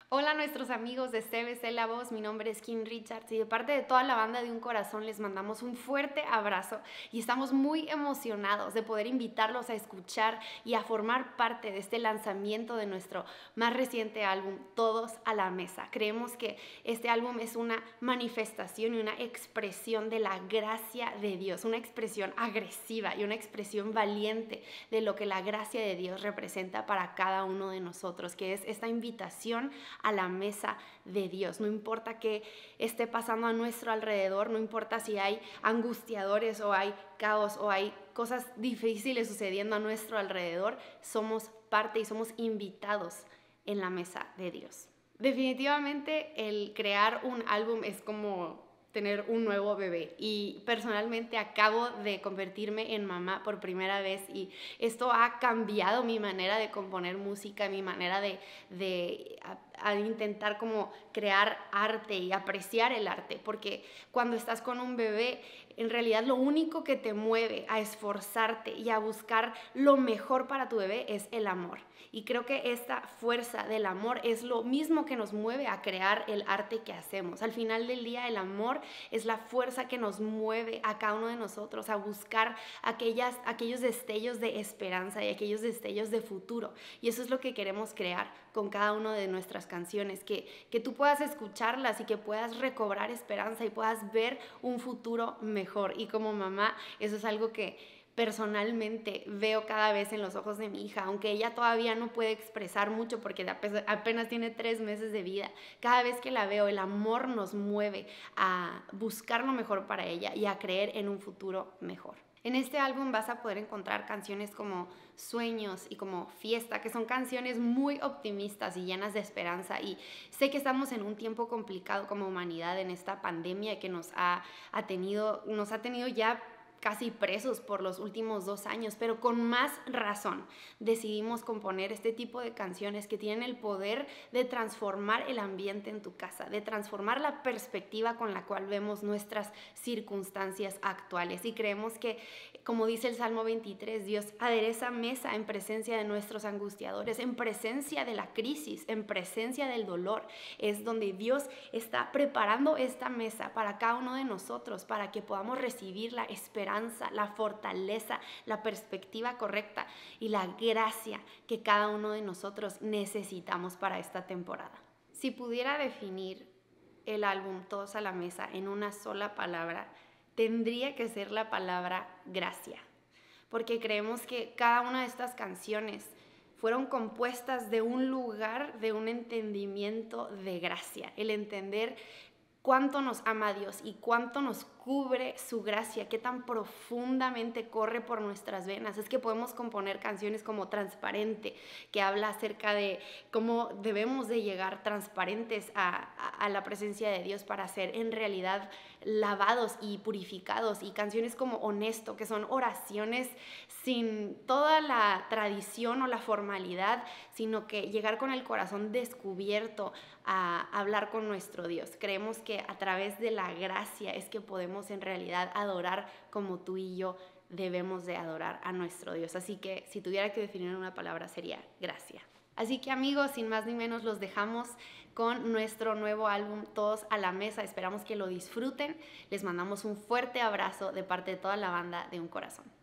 Hola a nuestros amigos de CBC La Voz, mi nombre es Kim Richards y de parte de toda la banda de Un Corazón les mandamos un fuerte abrazo y estamos muy emocionados de poder invitarlos a escuchar y a formar parte de este lanzamiento de nuestro más reciente álbum, Todos a la Mesa. Creemos que este álbum es una manifestación y una expresión de la gracia de Dios, una expresión agresiva y una expresión valiente de lo que la gracia de Dios representa para cada uno de nosotros, que es esta invitación a la mesa de Dios. No importa qué esté pasando a nuestro alrededor, no importa si hay angustiadores o hay caos o hay cosas difíciles sucediendo a nuestro alrededor, somos parte y somos invitados en la mesa de Dios. Definitivamente el crear un álbum es como tener un nuevo bebé y personalmente acabo de convertirme en mamá por primera vez y esto ha cambiado mi manera de componer música, mi manera de intentar como crear arte y apreciar el arte, porque cuando estás con un bebé en realidad lo único que te mueve a esforzarte y a buscar lo mejor para tu bebé es el amor. Y creo que esta fuerza del amor es lo mismo que nos mueve a crear el arte que hacemos. Al final del día, el amor es la fuerza que nos mueve a cada uno de nosotros a buscar aquellos destellos de esperanza y aquellos destellos de futuro. Y eso es lo que queremos crear con cada una de nuestras canciones, que tú puedas escucharlas y que puedas recobrar esperanza y puedas ver un futuro mejor. Y como mamá, eso es algo que personalmente veo cada vez en los ojos de mi hija, aunque ella todavía no puede expresar mucho porque apenas tiene 3 meses de vida. Cada vez que la veo, el amor nos mueve a buscar lo mejor para ella y a creer en un futuro mejor. En este álbum vas a poder encontrar canciones como Sueños y como Fiesta, que son canciones muy optimistas y llenas de esperanza. Y sé que estamos en un tiempo complicado como humanidad en esta pandemia que nos ha tenido ya casi presos por los últimos 2 años, pero con más razón decidimos componer este tipo de canciones que tienen el poder de transformar el ambiente en tu casa, de transformar la perspectiva con la cual vemos nuestras circunstancias actuales. Y creemos que, como dice el Salmo 23, Dios adereza mesa en presencia de nuestros angustiadores, en presencia de la crisis, en presencia del dolor. Es donde Dios está preparando esta mesa para cada uno de nosotros, para que podamos recibir la esperanza, la fortaleza, la perspectiva correcta y la gracia que cada uno de nosotros necesitamos para esta temporada. Si pudiera definir el álbum Todos a la Mesa en una sola palabra, tendría que ser la palabra gracia, porque creemos que cada una de estas canciones fueron compuestas de un lugar, de un entendimiento de gracia, el entender cuánto nos ama Dios y cuánto nos cubre su gracia, qué tan profundamente corre por nuestras venas. Es que podemos componer canciones como Transparente, que habla acerca de cómo debemos de llegar transparentes a la presencia de Dios para ser en realidad lavados y purificados, y canciones como Honesto, que son oraciones sin toda la tradición o la formalidad, sino que llegar con el corazón descubierto a hablar con nuestro Dios. Creemos que a través de la gracia es que podemos en realidad adorar como tú y yo debemos de adorar a nuestro Dios. Así que si tuviera que definir una palabra sería gracia. Así que amigos, sin más ni menos los dejamos con nuestro nuevo álbum Todos a la Mesa. Esperamos que lo disfruten. Les mandamos un fuerte abrazo de parte de toda la banda de Un Corazón.